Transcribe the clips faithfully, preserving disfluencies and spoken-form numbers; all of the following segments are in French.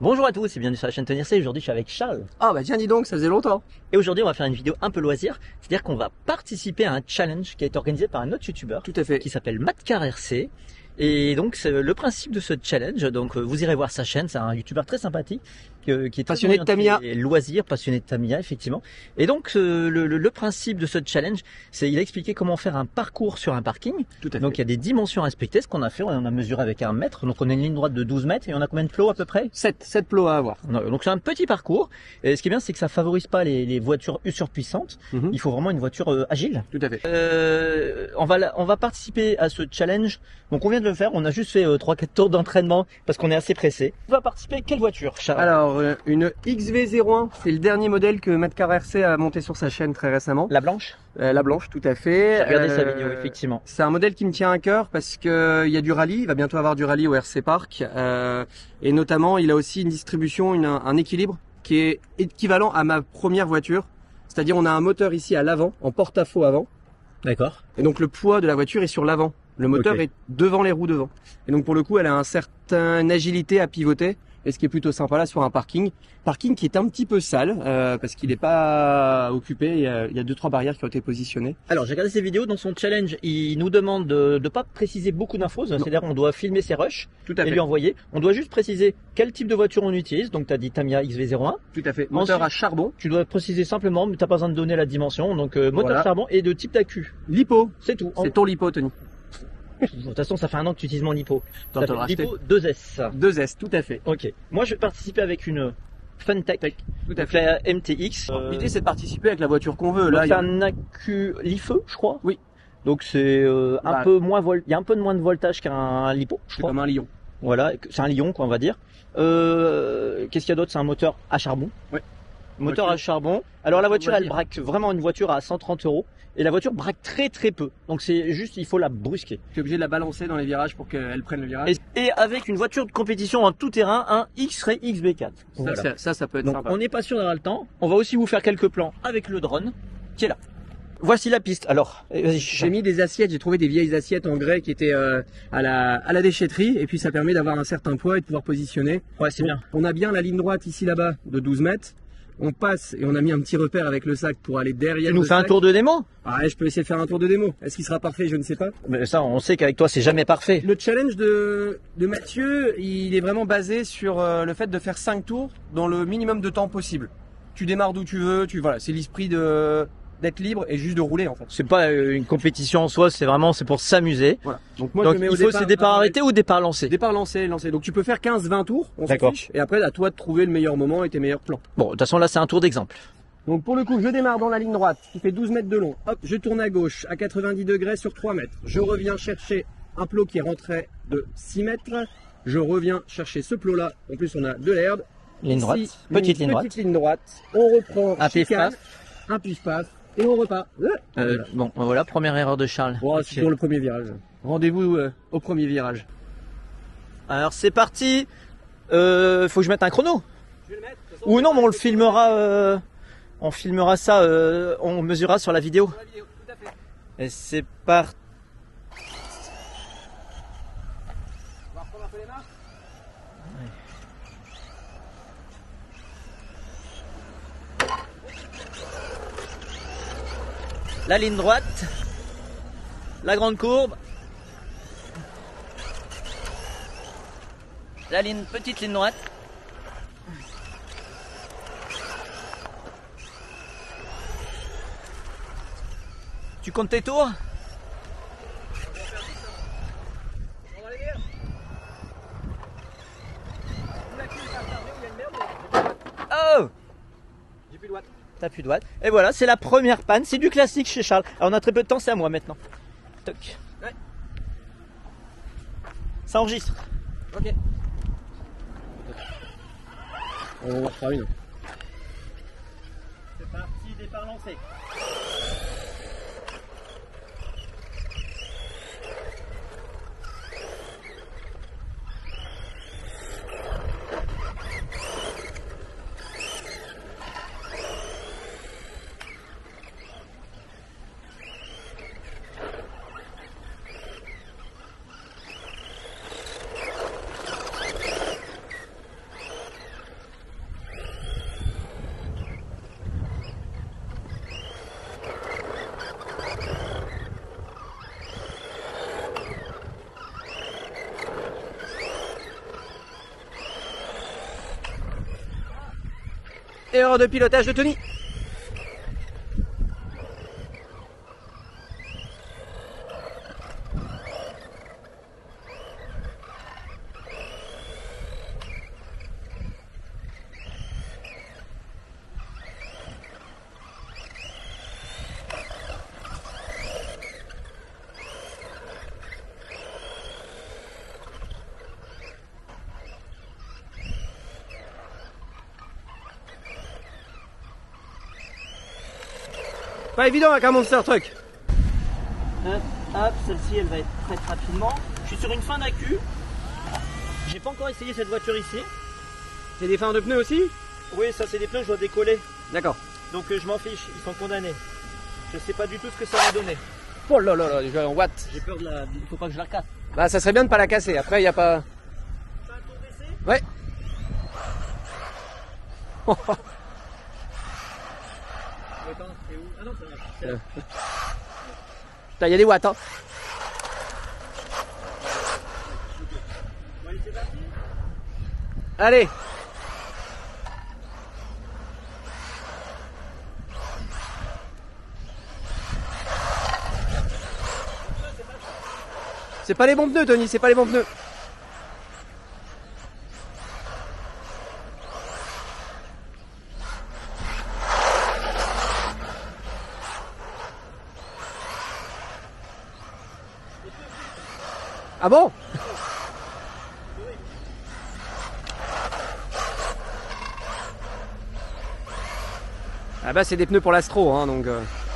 Bonjour à tous et bienvenue sur la chaîne Tenir C. Aujourd'hui je suis avec Charles. Ah bah tiens dis donc, ça faisait longtemps. Et aujourd'hui on va faire une vidéo un peu loisir. C'est-à-dire qu'on va participer à un challenge qui a été organisé par un autre youtubeur. Tout à fait. Qui s'appelle Mattcar R C. Et donc c'est le principe de ce challenge, donc vous irez voir sa chaîne, c'est un youtubeur très sympathique que, qui est passionné de Tamiya, loisirs, passionné de Tamiya effectivement. Et donc le, le, le principe de ce challenge, c'est il a expliqué comment faire un parcours sur un parking. Tout à fait. Donc il y a des dimensions à respecter, ce qu'on a fait, on a mesuré avec un mètre, donc on a une ligne droite de douze mètres et on a combien de plots à peu près? sept, sept plots à avoir. Donc c'est un petit parcours. Et ce qui est bien, c'est que ça favorise pas les, les voitures surpuissantes. Mm-hmm. Il faut vraiment une voiture euh, agile. Tout à fait. Euh, on va on va participer à ce challenge. Donc on vient de le faire. On a juste fait euh, trois quatre tours d'entraînement parce qu'on est assez pressé. On va participer à quelle voiture, Charles? Alors euh, une X V zéro un, c'est le dernier modèle que Mattcar R C a monté sur sa chaîne très récemment. La blanche. Euh, la blanche, tout à fait. J'ai regardé euh, sa vidéo effectivement. C'est un modèle qui me tient à cœur parce que il y a du rallye. Il va bientôt avoir du rallye au R C Park euh, et notamment il a aussi une distribution, une, un équilibre qui est équivalent à ma première voiture. C'est-à-dire on a un moteur ici à l'avant, en porte-à-faux avant. D'accord. Et donc le poids de la voiture est sur l'avant. Le moteur okay. est devant les roues devant. Et donc pour le coup, elle a un certain agilité à pivoter. Et ce qui est plutôt sympa là sur un parking. Parking qui est un petit peu sale euh, parce qu'il n'est pas occupé. Il y, a, il y a deux trois barrières qui ont été positionnées. Alors j'ai regardé ses vidéos. Dans son challenge, il nous demande de ne pas préciser beaucoup d'infos. C'est-à-dire qu'on doit filmer ses rushs Tout à et fait. lui envoyer. On doit juste préciser quel type de voiture on utilise. Donc tu as dit Tamiya X V zéro un. Tout à fait. Moteur Ensuite, à charbon. Tu dois préciser simplement, mais tu n'as pas besoin de donner la dimension. Donc euh, moteur voilà. charbon et de type d'accu. Lipo. C'est tout. C'est ton lipo, Tony. De toute façon, ça fait un an que tu utilises mon lipo. Ça fait lipo deux S. deux S, tout à fait. Ok. Moi, je vais participer avec une Funtech. Tout à fait. La M T X. Euh... L'idée, c'est de participer avec la voiture qu'on veut. Donc, là, c'est il y a un accu Li-feu, je crois. Oui. Donc c'est euh, un bah, peu moins vol. Il y a un peu de moins de voltage qu'un lipo. C'est comme un lion. Voilà, c'est un lion, quoi, on va dire. Euh, Qu'est-ce qu'il y a d'autre? C'est un moteur à charbon. Oui. Moteur voiture. à charbon. Alors la voiture, elle braque vraiment une voiture à cent trente euros. Et la voiture braque très très peu. Donc c'est juste, il faut la brusquer. Tu es obligé de la balancer dans les virages pour qu'elle prenne le virage. Et, et avec une voiture de compétition en tout terrain, un X-Ray X B quatre. Ça, voilà. ça, ça, ça peut être Donc, sympa. On n'est pas sûr d'avoir le temps. On va aussi vous faire quelques plans avec le drone qui est là. Voici la piste. Alors, j'ai mis des assiettes, j'ai trouvé des vieilles assiettes en grès qui étaient euh, à la à la déchetterie et puis ça permet d'avoir un certain poids et de pouvoir positionner. Ouais, c'est bien. On a bien la ligne droite ici là-bas de douze mètres. On passe et on a mis un petit repère avec le sac pour aller derrière. Tu nous le fais sac. un tour de démo? Ah, je peux essayer de faire un tour de démo. Est-ce qu'il sera parfait? Je ne sais pas. Mais ça, on sait qu'avec toi, c'est jamais parfait. Le challenge de, de Mathieu, il est vraiment basé sur euh, le fait de faire cinq tours dans le minimum de temps possible. Tu démarres d'où tu veux, tu voilà, c'est l'esprit de d'être libre et juste de rouler en fait. C'est pas une compétition en soi, c'est vraiment c'est pour s'amuser. Voilà. Donc moi Donc, je mets il au faut départ, c'est départ arrêté ou départ lancé? Départ lancé, lancé. Donc tu peux faire quinze vingt tours, on s'en D'accord. fiche, et après à toi de trouver le meilleur moment et tes meilleurs plans. Bon, de toute façon là c'est un tour d'exemple. Donc pour le coup, je démarre dans la ligne droite qui fait douze mètres de long. Hop, je tourne à gauche à quatre-vingt-dix degrés sur trois mètres. Je reviens chercher un plot qui rentrait de six mètres. Je reviens chercher ce plot là. En plus on a de l'herbe. Ligne droite, Ici, petite ligne petite droite. ligne droite. On reprend un pif paf, un pif paf et on repart. Euh, voilà. Bon, voilà, première erreur de Charles. Bon, c'est sur le premier virage. Rendez-vous euh, au premier virage. Alors c'est parti. Euh, faut que je mette un chrono. Je vais le mettre. Ou non, mais on le filmera. Euh, on filmera ça. Euh, on mesurera sur la vidéo. Sur la vidéo, tout à fait. Et c'est parti. On va reprendre un peu les marches. La ligne droite, la grande courbe, la ligne, petite ligne droite. Tu comptes tes tours? On va aller dire. Oh! J'ai plus de watts. T'as plus de watts. Et voilà, c'est la première panne. C'est du classique chez Charles. Alors on a très peu de temps, c'est à moi maintenant. Toc. Ouais. Ça enregistre. Ok. On en fera une. C'est parti, départ lancé. Erreur de pilotage de Tony. Pas évident avec un Monster Truck. Hop, hop, celle-ci elle va être prête rapidement. Je suis sur une fin d'accu. J'ai pas encore essayé cette voiture ici. C'est des fins de pneus aussi? Oui, ça c'est des pneus, je dois décoller. D'accord. Donc euh, je m'en fiche, ils sont condamnés. Je sais pas du tout ce que ça va donner. Oh là là là, déjà en watts. J'ai peur de la... Il faut pas que je la casse. Bah ça serait bien de pas la casser, après il n'y a pas... T'as un tour d'essai? Ouais. Attends, c'est où? Ah non, ça marche. Putain, il y a des watts hein. Bon, allez, c'est parti. Allez. C'est pas les bons pneus Tony, c'est pas les bons pneus. Ah bon? Ah bah c'est des pneus pour l'Astro hein donc... Euh...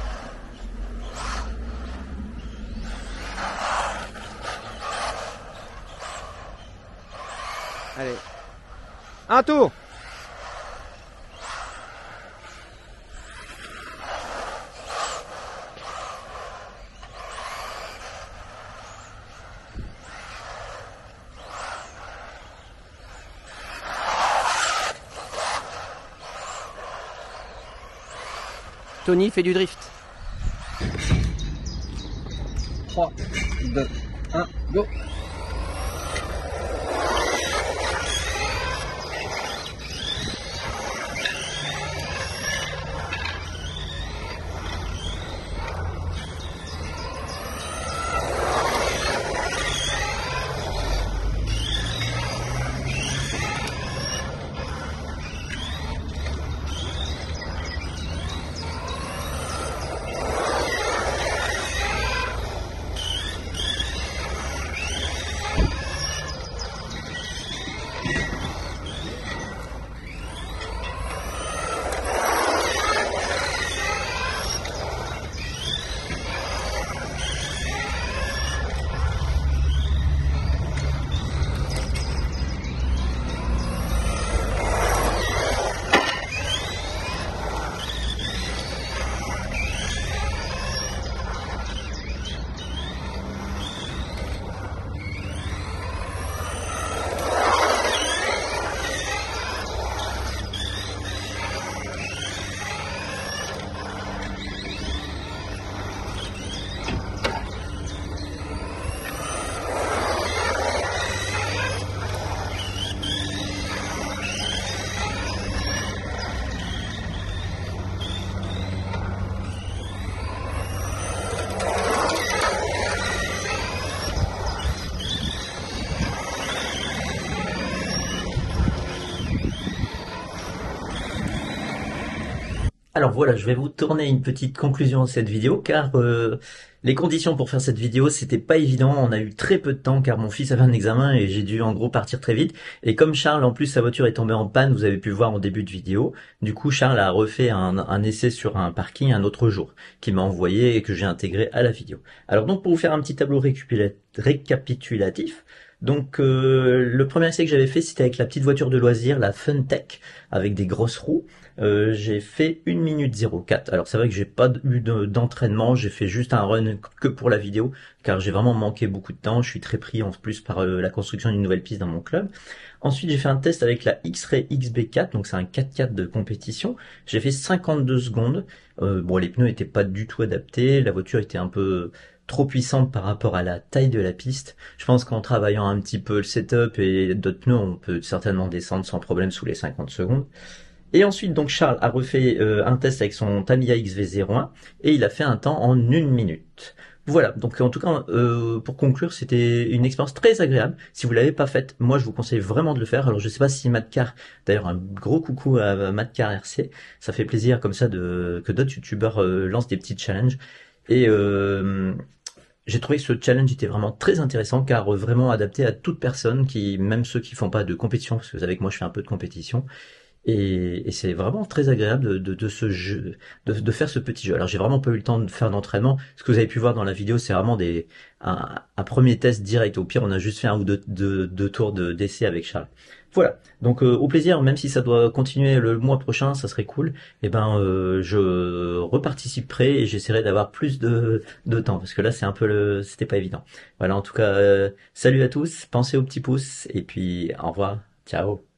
Allez. Un tour. Tony fait du drift. trois, deux, un, go. Alors voilà, je vais vous tourner une petite conclusion de cette vidéo car euh, les conditions pour faire cette vidéo c'était pas évident, on a eu très peu de temps car mon fils avait un examen et j'ai dû en gros partir très vite et comme Charles en plus sa voiture est tombée en panne, vous avez pu voir en début de vidéo, du coup Charles a refait un, un essai sur un parking un autre jour qu'il m'a envoyé et que j'ai intégré à la vidéo. Alors donc pour vous faire un petit tableau récapitulatif, donc euh, le premier essai que j'avais fait c'était avec la petite voiture de loisir, la Funtech, avec des grosses roues. Euh, j'ai fait une minute zéro quatre. Alors c'est vrai que j'ai pas eu d'entraînement, j'ai fait juste un run que pour la vidéo, car j'ai vraiment manqué beaucoup de temps, je suis très pris en plus par euh, la construction d'une nouvelle piste dans mon club. Ensuite j'ai fait un test avec la X-Ray X B quatre, donc c'est un quatre quatre de compétition, j'ai fait cinquante-deux secondes, euh, bon les pneus étaient pas du tout adaptés, la voiture était un peu trop puissante par rapport à la taille de la piste. Je pense qu'en travaillant un petit peu le setup et d'autres pneus, on peut certainement descendre sans problème sous les cinquante secondes. Et ensuite, donc Charles a refait euh, un test avec son Tamiya X V zéro un et il a fait un temps en une minute. Voilà, donc en tout cas, euh, pour conclure, c'était une expérience très agréable. Si vous l'avez pas faite, moi je vous conseille vraiment de le faire. Alors je sais pas si Madcar, d'ailleurs un gros coucou à Madcar R C, ça fait plaisir comme ça de que d'autres youtubeurs euh, lancent des petits challenges. Et euh, j'ai trouvé que ce challenge était vraiment très intéressant car vraiment adapté à toute personne, qui même ceux qui font pas de compétition, parce que vous savez que moi je fais un peu de compétition. Et, et c'est vraiment très agréable de, de, de ce jeu, de, de faire ce petit jeu. Alors j'ai vraiment pas eu le temps de faire d'entraînement. Ce que vous avez pu voir dans la vidéo, c'est vraiment des un, un premier test direct. Au pire, on a juste fait un ou deux, deux, deux tours de d'essai avec Charles. Voilà. Donc euh, au plaisir, même si ça doit continuer le mois prochain, ça serait cool. Et ben euh, je reparticiperai et j'essaierai d'avoir plus de, de temps parce que là c'est un peu le, c'était pas évident. Voilà. En tout cas, euh, salut à tous. Pensez au petit pouce et puis au revoir. Ciao.